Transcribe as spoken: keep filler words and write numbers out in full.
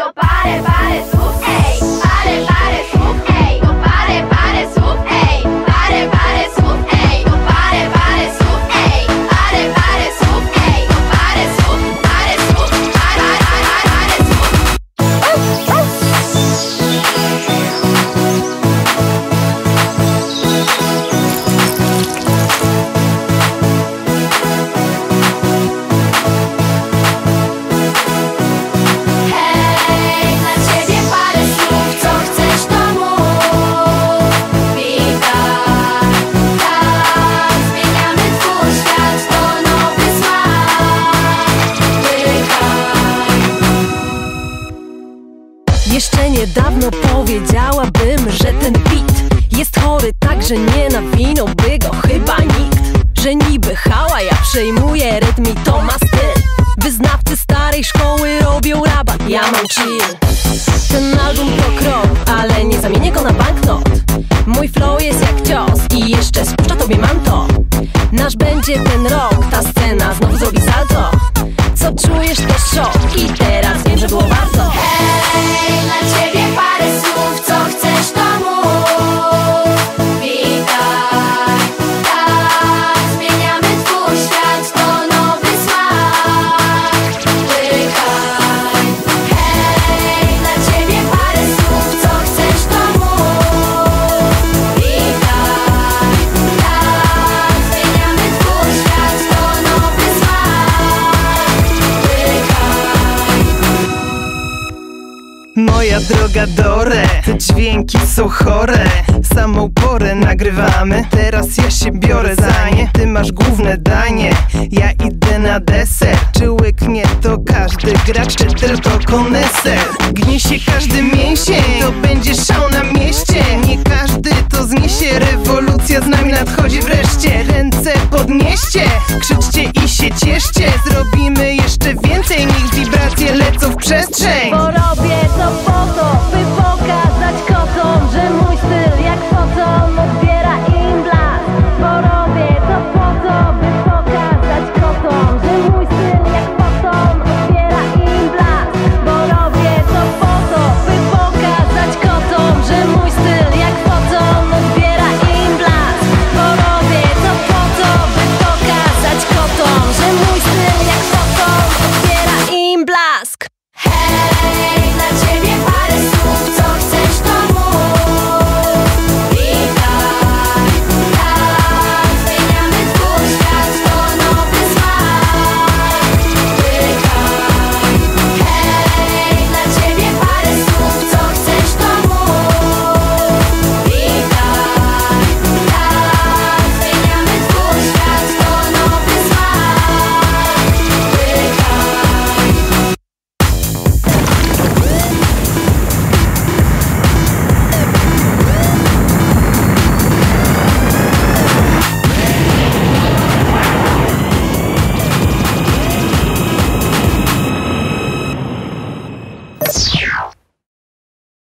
to parę, parę słów, ej. Parę, parę słów, ej. To parę, parę słów, ej. Parę, parę słów, ej. To parę, parę słów, ej. Parę, parę słów, ej. To parę słów, parę słów, parę, parę, parę słów. Hej, dla ciebie parę słów, co chcesz to mów. Witaj, tak, zmieniamy twój świat, to nowy smak. Łykaj. Jeszcze niedawno powiedziałabym, że ten beat jest chory, tak że nie nawinąłby go chyba nikt. Że niby hała, ja przejmuję rytm i to ma styl. Wyznawcy starej szkoły robią rabat, ja mam chill. Ten album to krok, ale nie zamienię go na banknot. Mój flow jest jak cios i jeszcze spuszcza tobie manto. Nasz będzie ten rok, ta scena znowu zrobi salto. Co czujesz to szok i teraz wiem, że było warto. Hej, dla ciebie parę słów, co chcesz to mów. Witaj, tak, zmieniamy twój świat, to nowy smak. Łykaj. Hej, dla ciebie parę słów, co chcesz to mów. Witaj, tak, zmieniamy twój świat, to nowy smak. Łykaj. Moja droga Dore, te dźwięki są chore. Samą porę nagrywamy, teraz ja się biorę za nie. Ty masz główne danie, ja idę na deser. Czy łyknie to każdy gracz, czy tylko koneser? Gnie się każdy mięsień, to będzie szał na mieście. Nie każdy to zniesie, rewolucja z nami nadchodzi wreszcie. Ręce podnieście, krzyczcie i się cieszcie. Zrobimy jeszcze więcej, niech wibracje lecą w przestrzeń. Bo robię to po to,